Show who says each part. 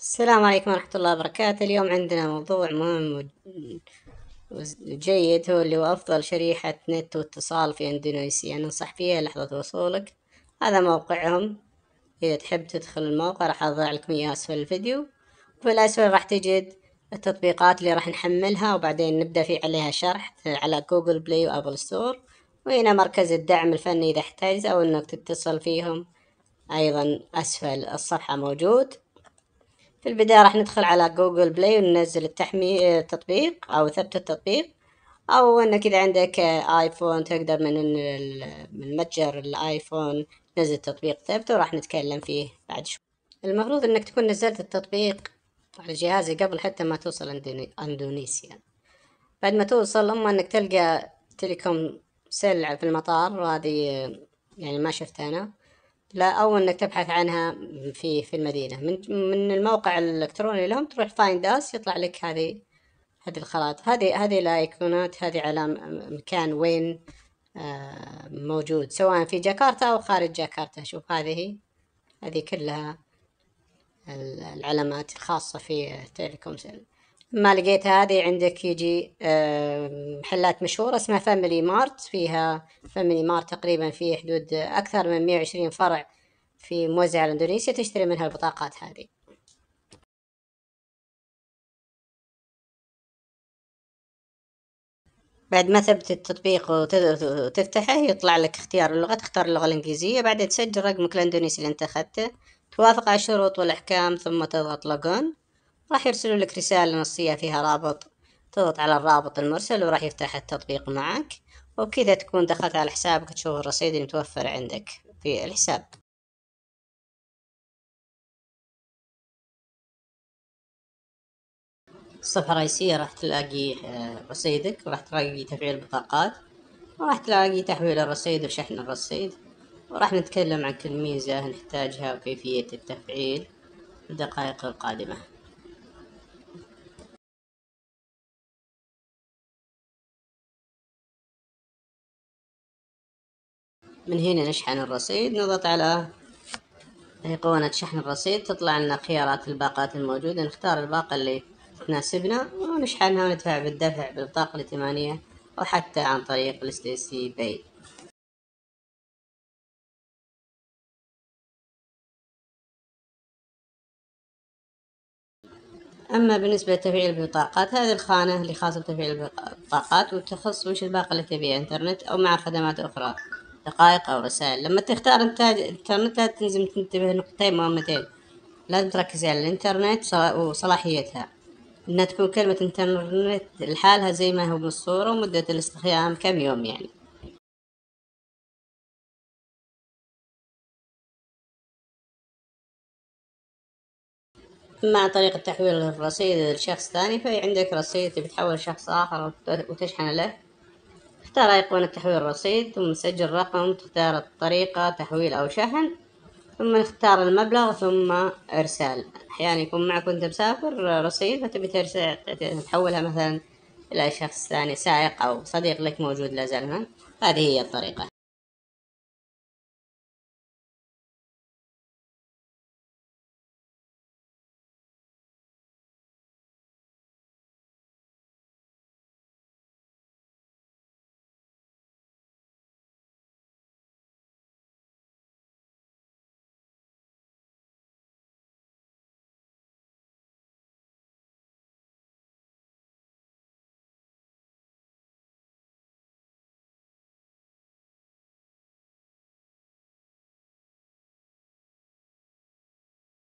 Speaker 1: السلام عليكم ورحمة الله وبركاته. اليوم عندنا موضوع مهم وجيد، هو اللي هو أفضل شريحة نت واتصال في إندونيسيا ننصح فيها لحظة وصولك. هذا موقعهم، إذا تحب تدخل الموقع راح أضع لكم إياه أسفل الفيديو. في الأسفل راح تجد التطبيقات اللي راح نحملها وبعدين نبدأ في عليها شرح على جوجل بلاي وأبل ستور، وهنا مركز الدعم الفني إذا احتاج أو إنك تتصل فيهم. أيضا أسفل الصفحة موجود. في البداية راح ندخل على جوجل بلاي وننزل التطبيق أو ثبت التطبيق، أو إنك إذا عندك آيفون تقدر من متجر الآيفون تنزل تطبيق ثبته، وراح نتكلم فيه بعد شوي. المفروض إنك تكون نزلت التطبيق على جهازي قبل حتى ما توصل إندونيسيا. بعد ما توصل أما إنك تلقى تيليكوم سيل في المطار، وهذه يعني ما شفت أنا، لا، أو إنك تبحث عنها في المدينة من الموقع الإلكتروني لهم، تروح فايند أس يطلع لك هذه الخرائط، هذه الأيقونات، هذه على مكان وين موجود، سواء في جاكرتا أو خارج جاكرتا. شوف هذه كلها العلامات الخاصة في تيليكوم سيل. ما لقيت هذه عندك يجي محلات مشهورة اسمها فاميلي مارت، فيها فاميلي مارت تقريبا في حدود أكثر من 120 فرع في موزع إندونيسيا، تشتري منها البطاقات هذه. بعد ما ثبت التطبيق وتفتحه يطلع لك اختيار اللغة، تختار اللغة الإنجليزية، بعدين تسجل رقمك الإندونيسي اللي انت أخذته، توافق على الشروط والأحكام، ثم تضغط لوجون. راح يرسلوا لك رسالة نصية فيها رابط، تضغط على الرابط المرسل وراح يفتح التطبيق معك، وبكذا تكون دخلت على حسابك تشوف الرصيد المتوفر عندك في الحساب. الصفحة الرئيسية راح تلاقي رصيدك، وراح تلاقي تفعيل بطاقات، وراح تلاقي تحويل الرصيد وشحن الرصيد، وراح نتكلم عن كل ميزة نحتاجها وكيفية التفعيل في الدقائق القادمة. من هنا نشحن الرصيد، نضغط على أيقونة شحن الرصيد، تطلع لنا خيارات الباقات الموجودة، نختار الباقة اللي تناسبنا ونشحنها وندفع بالبطاقة الائتمانية أو حتى عن طريق الستيسي باي. أما بالنسبة لتفعيل البطاقات، هذه الخانة اللي خاصة بتفعيل البطاقات وتخص وش الباقة اللي تبيها، إنترنت أو مع خدمات أخرى، دقائق أو رسائل. لما تختار إنترنت لازم تنتبه نقطتين مهمتين، لازم تركز على الإنترنت وصلاحيتها، إنها تكون كلمة إنترنت لحالها زي ما هو بالصورة، ومدة الاستخدام كم يوم يعني. مع طريقة تحويل الرصيد لشخص ثاني، في عندك رصيد تبي تحول شخص آخر وتشحن له، اختار أيقونة تحويل الرصيد، ثم سجل رقم، تختار الطريقة تحويل أو شحن، ثم اختار المبلغ، ثم إرسال. أحيانا يكون معك وأنت مسافر رصيد فتبي تحولها مثلا إلى شخص ثاني، سائق أو صديق لك موجود لازال هنا. هذه هي الطريقة.